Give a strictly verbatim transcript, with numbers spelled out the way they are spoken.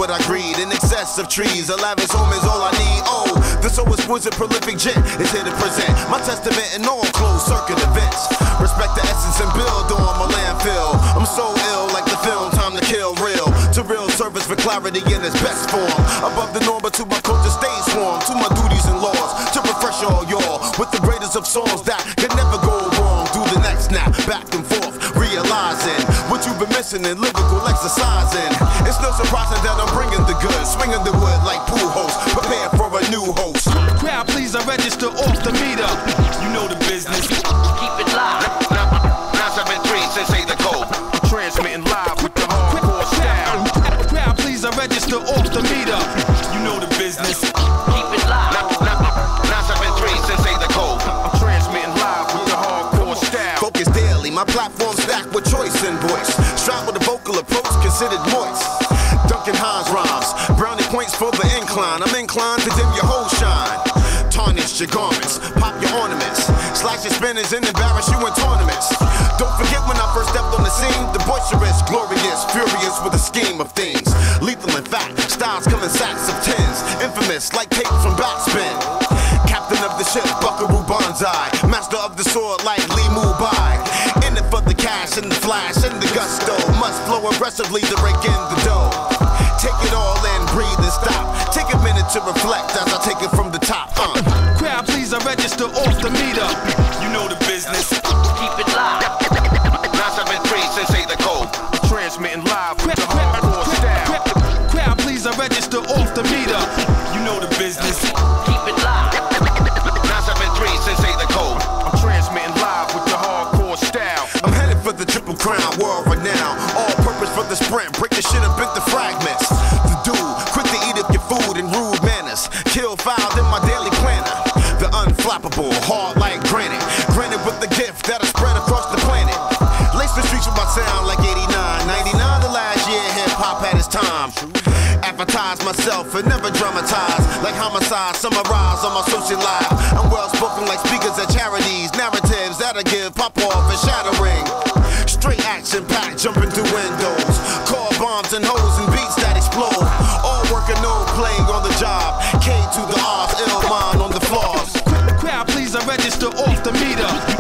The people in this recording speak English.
what I greed. In excess of trees, a lavish home is all I need. Oh, the so exquisite, prolific gent is here to present my testament in all closed circuit events. Respect the essence and build on my landfill. I'm so ill like the film Time to Kill Real. To real service for clarity in its best form. Above the norm, but to my culture stays warm. To my duties and laws, to refresh all y'all with the greatest of songs that can never go wrong. Do the next snap, back and forth, realizing what you've been missing in lyrical exercising. It's no surprising that I'm bringing the goods, swinging the wood like pool hosts, prepare for a new host. Crowd, please, I register off the meter. You know the business. Keep it live. nine seven three, Sensei the code. I'm transmitting live with the hardcore style. Crowd, please, I register off the meter. You know the business. Keep it live. nine seven three, Sensei the code. I'm transmitting live with the hardcore style. Focus daily, my platform stacked with choice and voice. Strive with a vocal approach considered moist. Duncan Hines rhymes, brownie points for the incline. I'm inclined to dim your whole shine. Tarnish your garments, pop your ornaments, slash your spinners and embarrass you in tournaments. Don't forget when I first stepped on the scene, the boisterous, glorious, furious with a scheme of things. Lethal in fact, styles come in sacks of tens, infamous like tape from backspin. Captain of the ship, Buckaroo Banzai, master of the sword like Lee Mubai. In it for the cash and the flash and the gusto, must flow aggressively to rake in the dough. Take it all in, breathe and stop. Take a minute to reflect as I take it from the top. Uh. Crowd, please, I register off the meter. You know the business. Keep it live. nine seven three, Sensei the code. I'm transmitting live with the hardcore style. Crowd, please, I register off the meter. You know the business. Keep it live. nine seven three, Sensei the code. I'm transmitting live with the hardcore style. I'm headed for the triple crown, world renowned. All purpose for the sprint, break the shit up into fragments. The dude, quick to eat up your food and rude manners. Kill filed in my daily planner. The unflappable, hard like granite. Granted with the gift that'll spread across the planet. Lace the streets with my sound like eighty-nine, ninety-nine. The last year hip hop had its time. Advertise myself and never dramatize. Like homicide, summarize on my social life. I'm well spoken like speakers at charities. Narratives that'll give pop off and shattering. Straight action packed, jumping through windows. Car bombs and hoes and beats that explode. All work and no playing on the job. K to the R's, ill mind on the floors. Crowd, please, I register off the meter.